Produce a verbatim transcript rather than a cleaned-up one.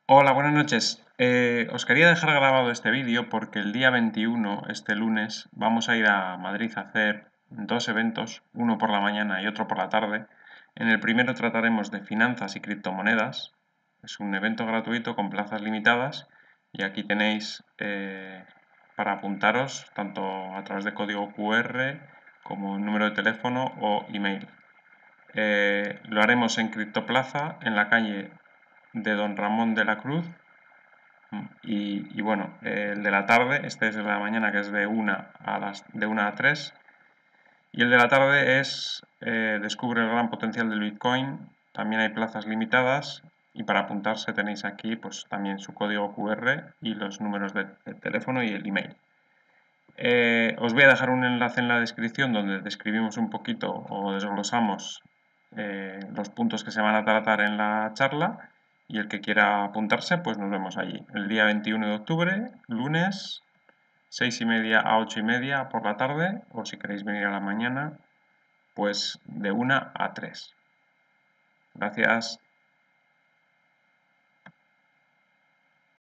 Hola, buenas noches. Eh, os quería dejar grabado este vídeo porque el día veintiuno, este lunes, vamos a ir a Madrid a hacer dos eventos, uno por la mañana y otro por la tarde. En el primero trataremos de finanzas y criptomonedas. Es un evento gratuito con plazas limitadas y aquí tenéis eh, para apuntaros tanto a través de código Q R como número de teléfono o email. Eh, lo haremos en Criptoplaza, en la calle de Don Ramón de la Cruz. Y, y bueno, eh, el de la tarde, este es el de la mañana, que es de una a las de una a tres. Y el de la tarde es eh, Descubre el gran potencial del Bitcoin. También hay plazas limitadas. Y para apuntarse tenéis aquí pues también su código Q R y los números de, de teléfono y el email. Eh, os voy a dejar un enlace en la descripción donde describimos un poquito o desglosamos eh, los puntos que se van a tratar en la charla y el que quiera apuntarse, pues nos vemos allí. El día veintiuno de octubre, lunes, seis y media a ocho y media por la tarde, o si queréis venir a la mañana, pues de una a tres. Gracias.